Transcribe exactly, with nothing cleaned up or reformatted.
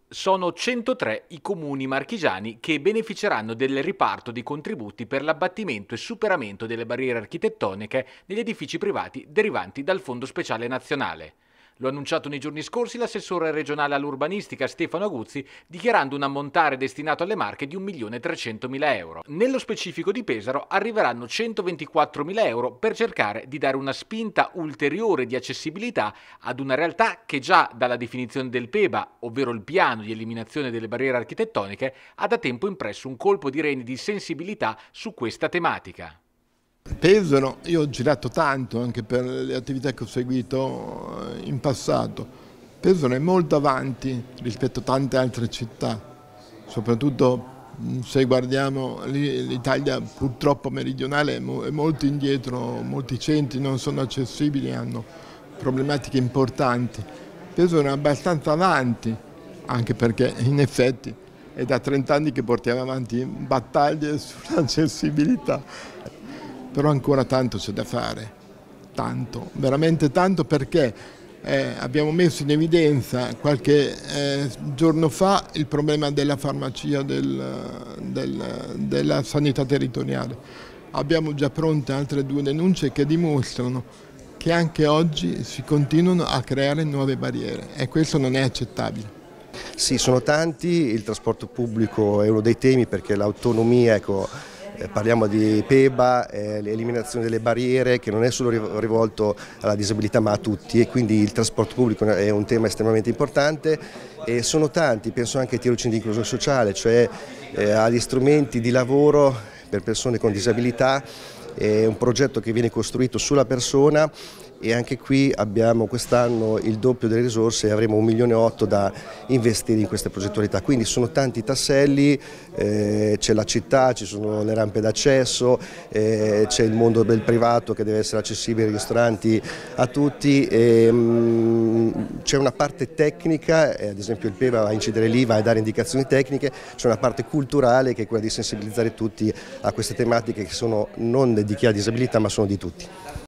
Sono centotré i comuni marchigiani che beneficeranno del riparto di contributi per l'abbattimento e superamento delle barriere architettoniche negli edifici privati derivanti dal Fondo Speciale Nazionale. Lo ha annunciato nei giorni scorsi l'assessore regionale all'urbanistica Stefano Aguzzi, dichiarando un ammontare destinato alle Marche di un milione trecentomila euro. Nello specifico di Pesaro arriveranno centoventiquattromila euro per cercare di dare una spinta ulteriore di accessibilità ad una realtà che già dalla definizione del P E B A, ovvero il piano di eliminazione delle barriere architettoniche, ha da tempo impresso un colpo di reni di sensibilità su questa tematica. Pesaro, io ho girato tanto anche per le attività che ho seguito in passato. Pesaro è molto avanti rispetto a tante altre città, soprattutto se guardiamo l'Italia purtroppo meridionale è molto indietro, molti centri non sono accessibili, hanno problematiche importanti. Pesaro è abbastanza avanti, anche perché in effetti è da trenta anni che portiamo avanti battaglie sull'accessibilità. Però ancora tanto c'è da fare, tanto, veramente tanto, perché eh, abbiamo messo in evidenza qualche eh, giorno fa il problema della farmacia, del, del, della sanità territoriale. Abbiamo già pronte altre due denunce che dimostrano che anche oggi si continuano a creare nuove barriere e questo non è accettabile. Sì, sono tanti, il trasporto pubblico è uno dei temi perché l'autonomia, ecco, Eh, parliamo di P E B A, eh, l'eliminazione delle barriere che non è solo rivolto alla disabilità ma a tutti, e quindi il trasporto pubblico è un tema estremamente importante e sono tanti, penso anche ai tirocini di inclusione sociale, cioè eh, agli strumenti di lavoro per persone con disabilità, è un progetto che viene costruito sulla persona e anche qui abbiamo quest'anno il doppio delle risorse e avremo un milione e otto da investire in queste progettualità, quindi sono tanti tasselli, eh, c'è la città, ci sono le rampe d'accesso, eh, c'è il mondo del privato che deve essere accessibile ai ristoranti a tutti, c'è una parte tecnica, eh, ad esempio il P E B A va a incidere l'I V A e dare indicazioni tecniche, c'è una parte culturale che è quella di sensibilizzare tutti a queste tematiche che sono non di chi ha disabilità ma sono di tutti.